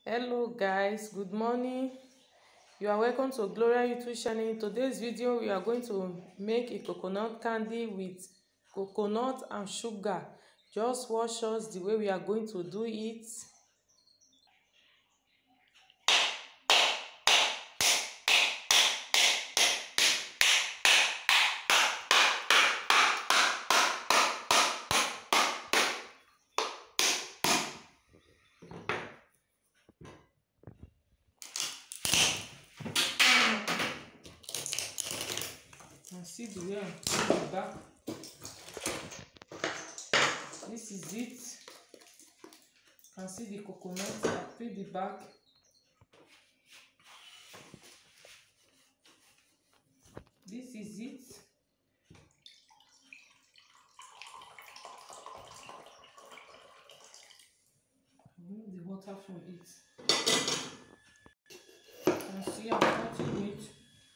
Hello guys, good morning. You are welcome to Gloria YouTube channel. In today's video we are going to make a coconut candy with coconut and sugar. Just watch us the way we are going to do it. And see the way I'm putting it back. This is it. You can see the coconut. I put the back. This is it. Remove the water from it. You can see I'm cutting it.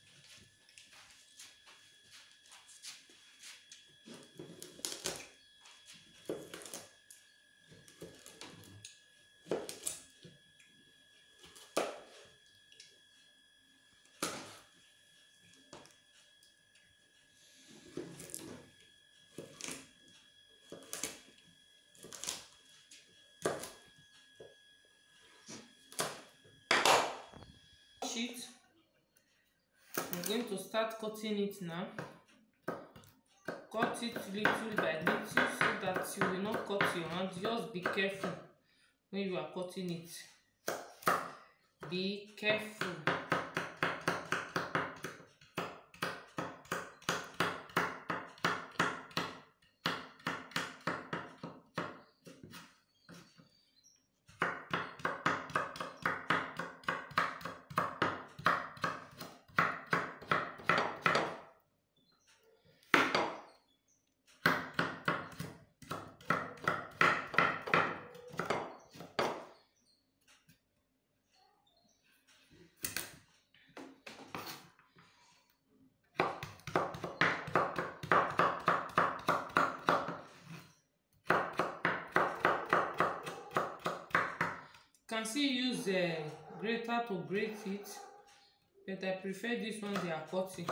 Sheet. I'm going to start cutting it now. Cut it little by little so that you will not cut your hand. Just be careful when you are cutting it. Be careful. Can still use a grater to grate it, but I prefer this one they are cutting.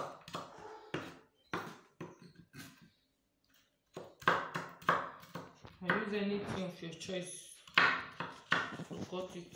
I use anything of your choice to cut it.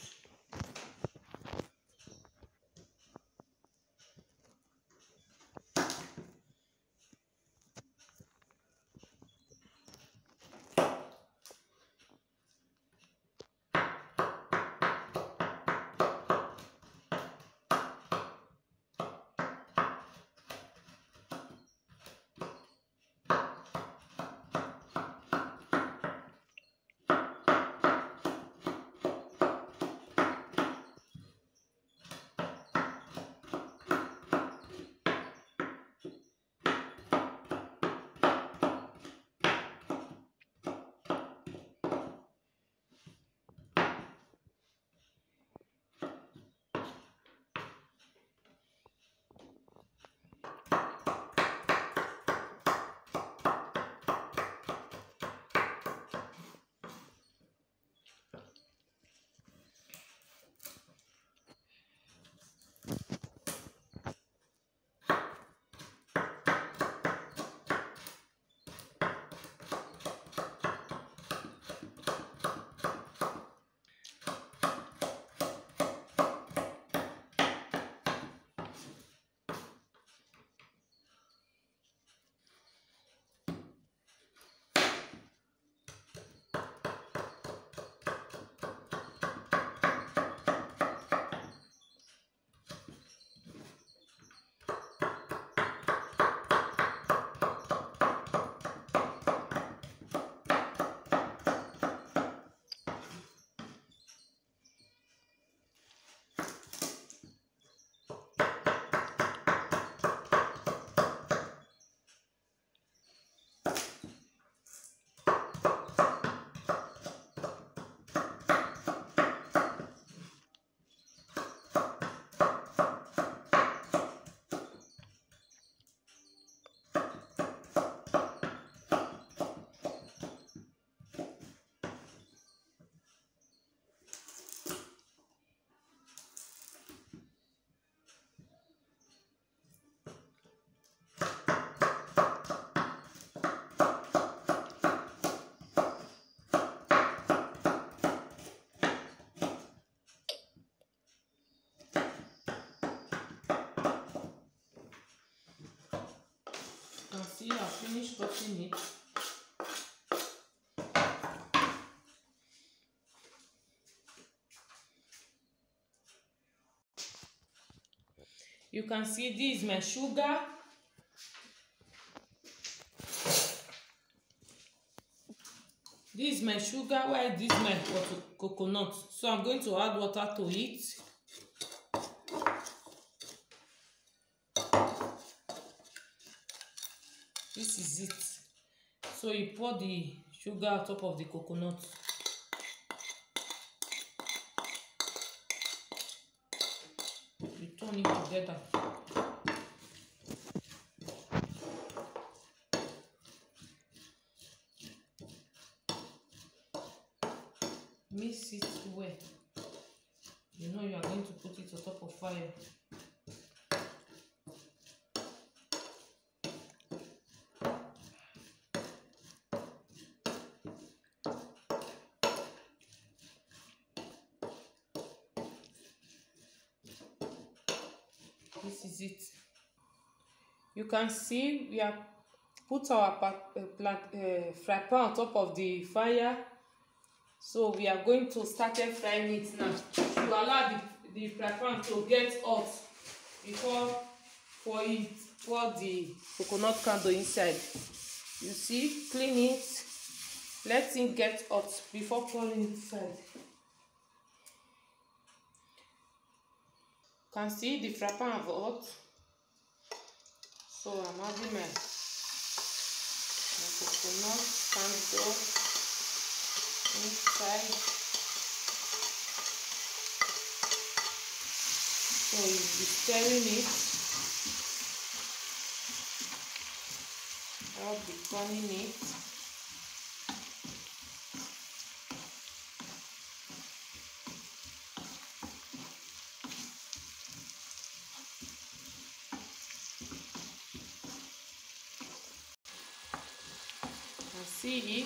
see I finished cutting it. You can see this is my sugar. This is my sugar, while this is my coconut. So I'm going to add water to it. This is it. So you pour the sugar on top of the coconut. You turn it together. Mix it well. You know you are going to put it on top of fire. This is it. You can see we have put our fry pan on top of the fire. So we are going to start frying it now. To allow the fry pan to get hot before pour the coconut candle inside. You see, clean it, let it get hot before pouring it inside. You can see the fry pan have hot. So I'm adding my coconut candle inside. So you'll be stirring it. I'll be turning it. And see it.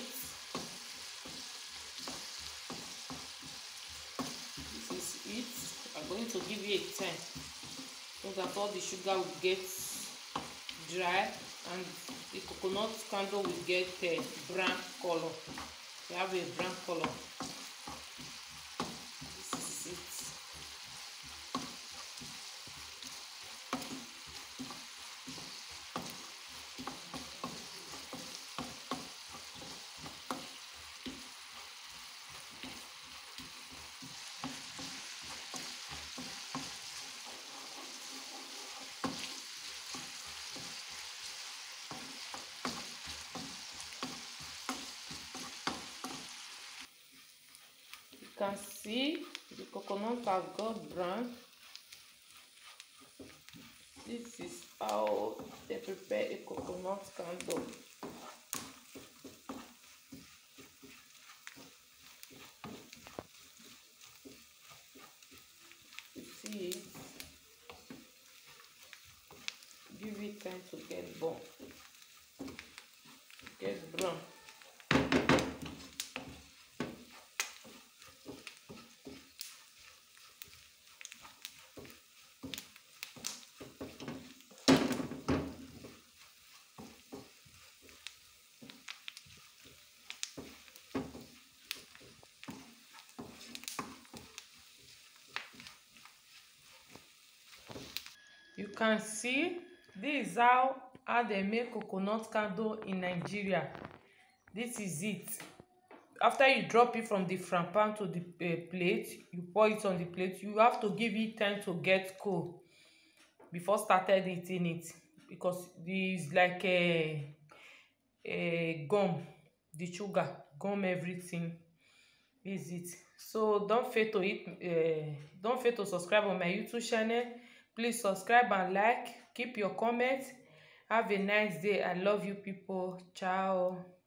This is it. I'm going to give it a 10 so that all the sugar will get dry and the coconut candle will get a brown color. We have a brown color. This is it. You can see the coconut has got brown. This is how they prepare a coconut candle. You see it. Give it time to get brown. Get brown. You can see this is how they make coconut candle in Nigeria. This is it. After you drop it from the fry pan to the plate, you pour it on the plate. You have to give it time to get cold before started eating it, because this is like a gum. The sugar gum everything. Is it? So don't fail to don't fail to subscribe on my YouTube channel. Please subscribe and like. Keep your comments. Have a nice day. I love you people. Ciao.